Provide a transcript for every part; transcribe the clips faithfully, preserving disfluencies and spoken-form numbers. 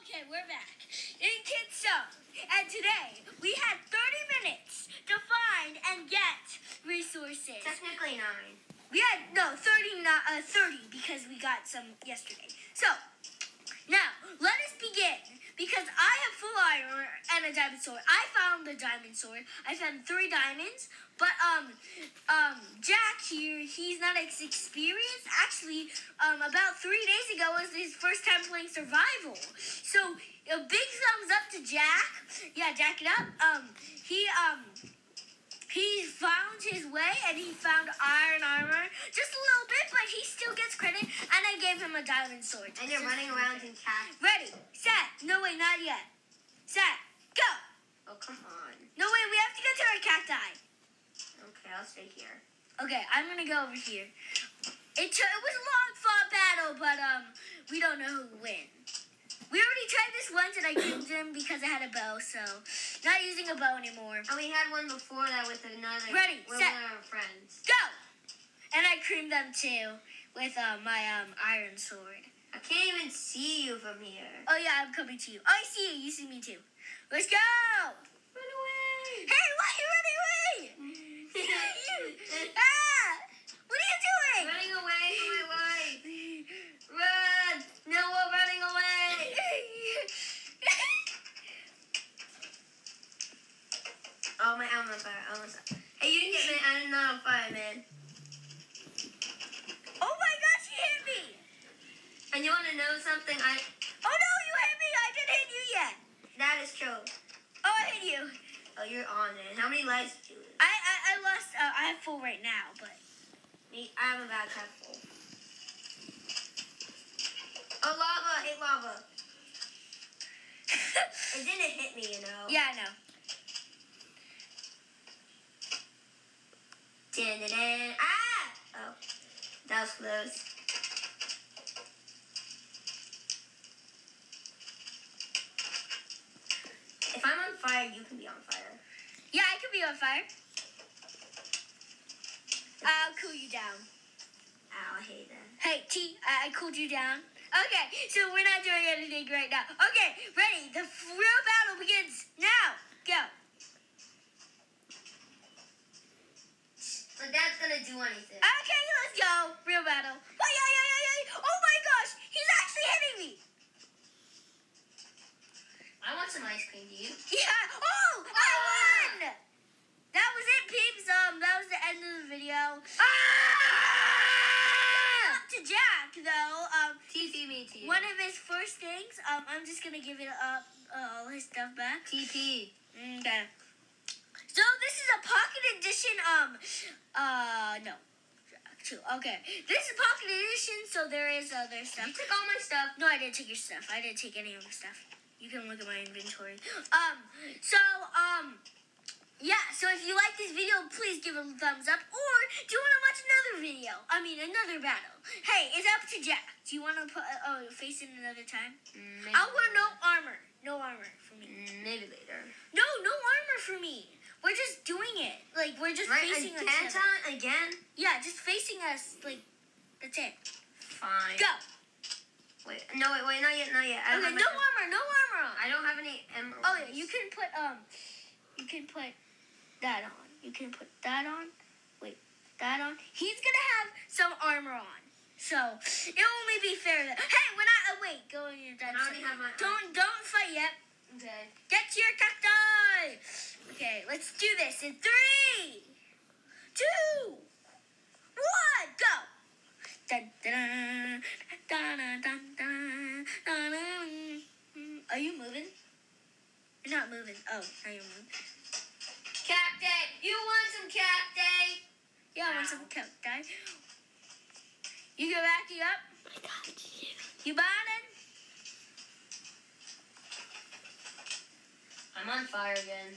Okay, we're back in Kids Zone, and today we had thirty minutes to find and get resources. Technically nine. We had, no, thirty, not, uh, thirty because we got some yesterday. So, now, let us begin, because I have full iron and a diamond sword. I found the diamond sword. I found three diamonds, but, um, um, Jack here, he's not as experienced. Actually, um, about three days ago was his first time playing survival. So, a big thumbs up to Jack. Yeah, Jack it up. Um, he, um... He found his way, and he found iron armor. Just a little bit, but he still gets credit, and I gave him a diamond sword. And you're running around in cacti. Ready, set, no wait, not yet. Set, go! Oh, come on. No wait, we have to get to our cacti. Okay, I'll stay here. Okay, I'm gonna go over here. It, t- it was a long fought battle, but um, we don't know who win. We already tried this once, and I killed him because I had a bow, so not using a bow anymore. And we had one before that with another. Ready, with set, one of our friends. Go! And I creamed them too with uh, my um iron sword. I can't even see you from here. Oh yeah, I'm coming to you. Oh, I see you. You see me too. Let's go! Run away! Hey, why are you running away? Ah! What are you doing? Running away from my life. Run! No, we're running away. Oh my, I'm on fire. I'm on fire. Hey, you didn't get me. I'm not on fire, man. Oh my gosh, you hit me! And you want to know something? I. Oh no, you hit me! I didn't hit you yet. That is true. Oh, I hit you. Oh, you're on it. How many lives did you lose? I I, I lost. Uh, I have full right now, but Me, I'm about to have full. Oh, lava! I hate lava. It didn't hit me, you know. yeah, I know. Dun, dun, dun. Ah! Oh, that was close. If I'm on fire, you can be on fire. Yeah, I could be on fire. I'll cool you down. Ow, I hate that. Hey, T, I, I cooled you down. Okay, so we're not doing anything right now. Okay, ready? The f- real battle begins now. Go. But that's gonna do anything. Okay, let's go. Real battle. Oh, yeah, yeah, yeah, yeah. Oh, my gosh. He's actually hitting me. I want some ice cream, do you? Yeah. Oh, I won. That was it, peeps. Um, that was the end of the video. Ah! Up to Jack, though. Um, T P me to you. one of his first things. Um, I'm just gonna give it up. Uh, all his stuff back. T P. Okay. So this is a pocket edition. Um, uh, no. Two. Okay. This is pocket edition, so there is other stuff. You took all my stuff. No, I didn't take your stuff. I didn't take any of your stuff. You can look at my inventory. Um, so, um, yeah, so if you like this video, please give it a thumbs up. Or, do you want to watch another video? I mean, another battle. Hey, it's up to Jack. Do you want to put, uh, oh, face it another time? Maybe I want no armor. No armor for me. Maybe later. No, no armor for me. We're just doing it. Like, we're just Right, facing again, each other. Tom? Again? Yeah, just facing us. Like, that's it. Fine. Go. Wait, no, wait, wait, not yet, not yet. I don't Okay, have no my- armor, no armor on. I don't have any emeralds. Oh, yeah, you can put, um, you can put that on. You can put that on. Wait, that on. He's gonna have some armor on. So, it'll only be fair that, hey, when I, uh, wait, go in your I dad. already have my. Don't, don't fight yet. Okay. Get to your cacti! Okay, let's do this in three, two, one, go! Dun, dun, dun, dun, dun, dun, dun, dun. Are you moving? You're not moving. Oh, now you're moving. Cacti! You want some cacti? Yeah, I want some cacti. You go back you up? I got you. You bought it? I'm on fire again.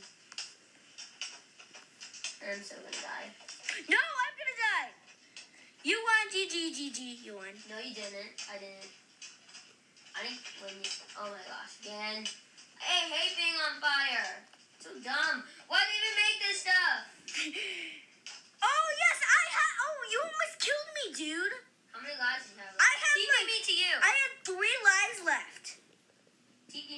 I'm so gonna die. No, I'm gonna die! You won, G G, G G, you won. No, you didn't. I didn't. I didn't win. Oh my gosh, again. I hate being on fire. So dumb. Why did you even make this stuff? Oh, yes, I had, oh, you almost killed me, dude. How many lives do you have? I have T P like- me to you. I had three lives left. T P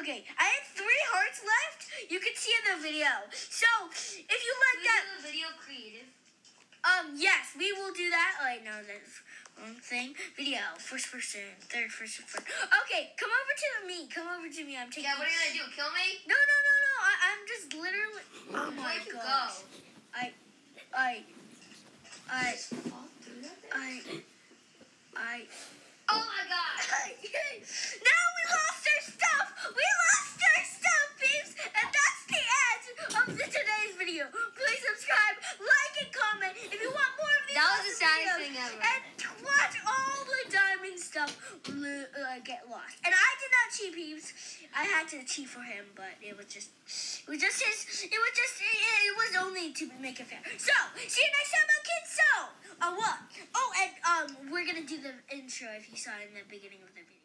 Okay, I had three hearts left. You can see in the video. So, if you like we that... do a video creative? Um, yes, we will do that. Like, no, that's one thing. Video, first person, third person, first. Okay, come over to me. Come over to me. I'm taking... Yeah, what are you going to do? Kill me? No, no, no, no. I, I'm just literally... Oh, my Where'd you gosh. go? I... I... I... Fall through that thing? I... I... Oh, my God. Now we lost our stuff! We lost our stuff, peeps! And that's the end of the, today's video. Please subscribe, like, and comment if you want more of these That was the awesome saddest videos. thing ever. And watch all the diamond stuff uh, get lost. And I did not cheat, peeps. I had to cheat for him, but it was just, it was just his, it was just, it, it was only to make it fair. So, see you next time, kids. So, uh, what? Oh, and um, we're gonna do the intro if you saw it in the beginning of the video.